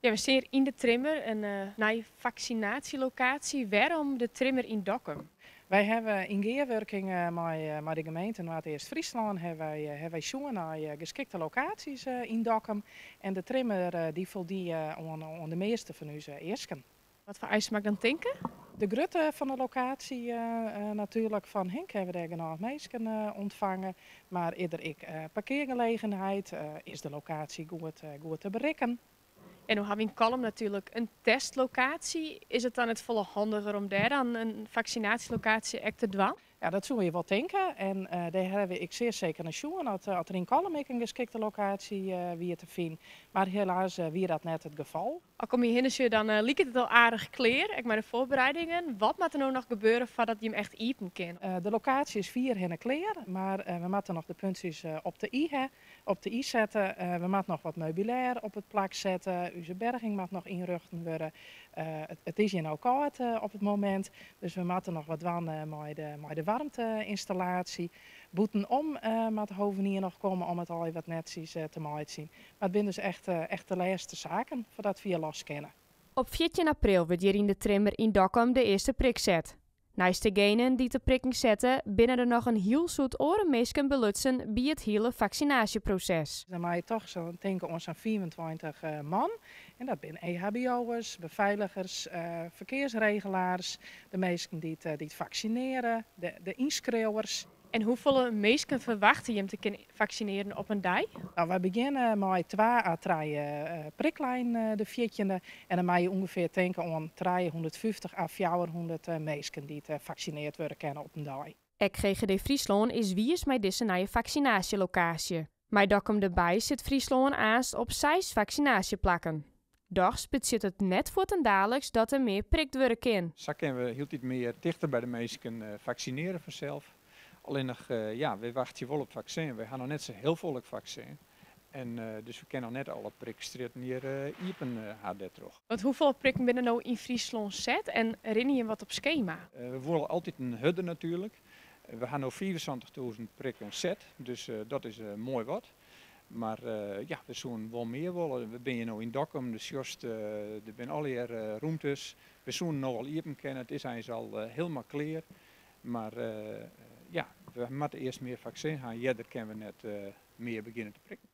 Ja, we zien hier in de Trimmer een nieuwe vaccinatielocatie. Waarom de Trimmer in Dokkum? Wij hebben in gearwerking met de gemeente Noord-Eerst-Friesland hebben wij zoeken naar geschikte locaties in Dokkum. En de trimmer die voldoet aan de meeste van onze eersken. Wat voor eisen mag ik dan denken? De grootte van de locatie natuurlijk van Henk hebben we daar genoeg mensen ontvangen. Maar ieder parkeergelegenheid is de locatie goed te bereiken. En nu hebben we in Kalm natuurlijk een testlocatie. Is het dan het volle handiger om daar dan een vaccinatielocatie echt te doen? Ja, dat zou je wel denken. En daar hebben ik zeer zeker naar zoeken. Dat er in Kalm een geschikte locatie weer te vinden. Maar helaas wie dat net het geval. Al kom je hier dan liep het al aardig clear. Ik maar de voorbereidingen. Wat moet er nou nog gebeuren voordat je hem echt iepen kan? De locatie is 4 hinnen clear, maar we moeten nog de puntjes op de i zetten. We moeten nog wat meubilair op het plak zetten. Onze berging moet nog inrichten worden. Het is hier nou koud op het moment, dus we moeten nog wat doen met de warmteinstallatie. Boetenom moet de hovenier nog komen om het al wat netjes te maken zien. Maar het zijn dus echt de laatste zaken voordat we hier los kennen. Op 14 april wordt hier in de Trimmer in Dokkum de eerste prik zet. Naast degenen die de prikking zetten, binnen er nog een heel zoet orenmeesken belutsen bij het hele vaccinatieproces. Dan moet je toch zo denken aan zo'n 24 man. En dat zijn EHBO'ers, beveiligers, verkeersregelaars, de mensen die het vaccineren, de inschreeuwers. En hoeveel mensen verwachten je hem te kunnen vaccineren op een dag? Nou, we beginnen met 2 à 3 priklijn de 14e. En dan moet je ongeveer denken aan 350 à 400 mensen die gevaccineerd worden kunnen op een dag. GGD Friesland is wies met deze nieuwe vaccinatielocatie. Maar Dokkum erbij zit Friesland aanst op 6 vaccinatieplakken. Doch zit het net voor ten dadelijks dat er meer prikt worden kan. Zo kunnen we heel iets meer dichter bij de mensen vaccineren vanzelf. Alleen nog, we wachten wel op vaccin. We gaan nog net zo heel volk vaccin. En dus we kunnen nog net alle prikstritten hier iepen hadden terug. Want hoeveel prikken binnen nou in Friesland zet en herinner je wat op schema? We willen altijd een hudde natuurlijk. We gaan nu 74.000 prikken zet, dus dat is mooi wat. Maar we zouden wel meer willen. We zijn hier nu in Dokkum, dus juist, er zijn alle ruimtes. We zouden nog al iepen kennen, het is eigenlijk al helemaal klaar. Maar we moeten eerst meer vaccin gaan. Ja, daar kunnen we net meer beginnen te prikken.